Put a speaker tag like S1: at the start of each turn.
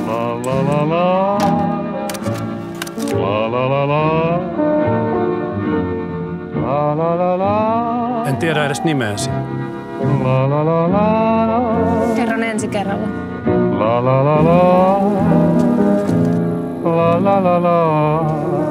S1: La la la la. La la la la. La la la la.
S2: En tiedä edes nimeäsi.
S1: La la la la.
S3: Kerron ensi kerralla.
S1: La la la la. La la la la.